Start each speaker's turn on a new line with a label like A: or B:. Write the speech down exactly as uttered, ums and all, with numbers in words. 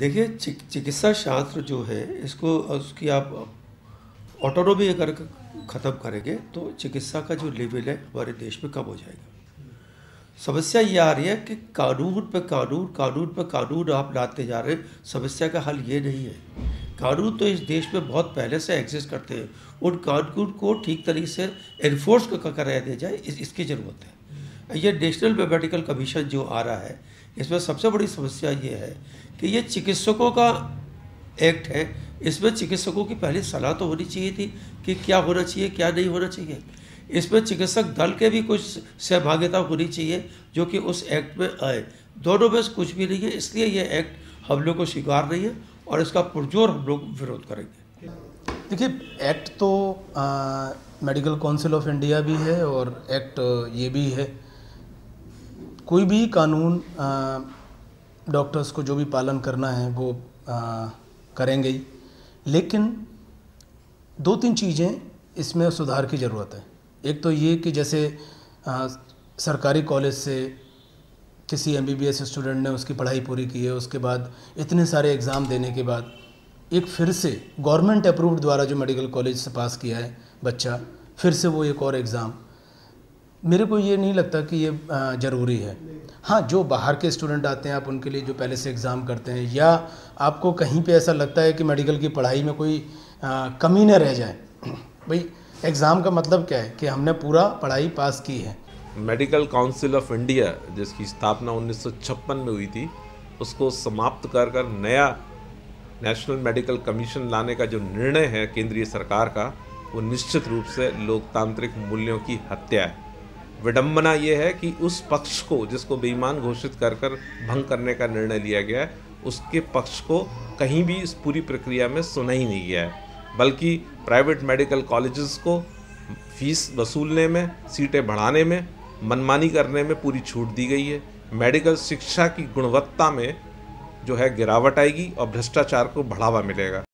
A: देखिए, चिक चिकित्सा शास्त्र जो है इसको उसकी आप ऑटोनॉमी अगर ख़त्म करेंगे तो चिकित्सा का जो लेवल है हमारे देश में कम हो जाएगा। समस्या ये आ रही है कि कानून पे कानून कानून पे कानून आप लाते जा रहे हैं। समस्या का हल ये नहीं है। कानून तो इस देश में बहुत पहले से एग्जिस्ट करते हैं, उन कानून को ठीक तरीके से इन्फोर्स करा दिया जाए, इस, इसकी ज़रूरत है। ये नेशनल मेडिकल कमीशन जो आ रहा है, इसमें सबसे बड़ी समस्या ये है कि ये चिकित्सकों का एक्ट है। इसमें चिकित्सकों की पहले सलाह तो होनी चाहिए थी कि क्या होना चाहिए क्या नहीं होना चाहिए। इसमें चिकित्सक दल के भी कुछ सहभागिता होनी चाहिए जो कि उस एक्ट में आए। दोनों में कुछ भी नहीं है, इसलिए ये एक्ट हम लोग को स्वीकार नहीं है और इसका पुरजोर हम लोग विरोध करेंगे।
B: देखिए, एक्ट तो मेडिकल काउंसिल ऑफ इंडिया भी है और एक्ट ये भी है। कोई भी कानून डॉक्टर्स को जो भी पालन करना है वो आ, करेंगे ही, लेकिन दो तीन चीज़ें इसमें सुधार की ज़रूरत है। एक तो ये कि जैसे आ, सरकारी कॉलेज से किसी एमबीबीएस स्टूडेंट ने उसकी पढ़ाई पूरी की है, उसके बाद इतने सारे एग्ज़ाम देने के बाद एक फिर से गवर्नमेंट अप्रूव्ड द्वारा जो मेडिकल कॉलेज से पास किया है बच्चा, फिर से वो एक और एग्ज़ाम, मेरे को ये नहीं लगता कि ये ज़रूरी है। हाँ, जो बाहर के स्टूडेंट आते हैं आप उनके लिए जो पहले से एग्ज़ाम करते हैं, या आपको कहीं पे ऐसा लगता है कि मेडिकल की पढ़ाई में कोई आ, कमी न रह जाए, भाई एग्ज़ाम का मतलब क्या है कि हमने पूरा पढ़ाई पास की है।
C: मेडिकल काउंसिल ऑफ इंडिया जिसकी स्थापना उन्नीस सौ छप्पन में हुई थी, उसको समाप्त कर कर नया नेशनल मेडिकल कमीशन लाने का जो निर्णय है केंद्रीय सरकार का, वो निश्चित रूप से लोकतांत्रिक मूल्यों की हत्या है। विडंबना ये है कि उस पक्ष को जिसको बेईमान घोषित कर कर भंग करने का निर्णय लिया गया है, उसके पक्ष को कहीं भी इस पूरी प्रक्रिया में सुना ही नहीं गया है, बल्कि प्राइवेट मेडिकल कॉलेजेस को फीस वसूलने में, सीटें बढ़ाने में, मनमानी करने में पूरी छूट दी गई है। मेडिकल शिक्षा की गुणवत्ता में जो है गिरावट आएगी और भ्रष्टाचार को बढ़ावा मिलेगा।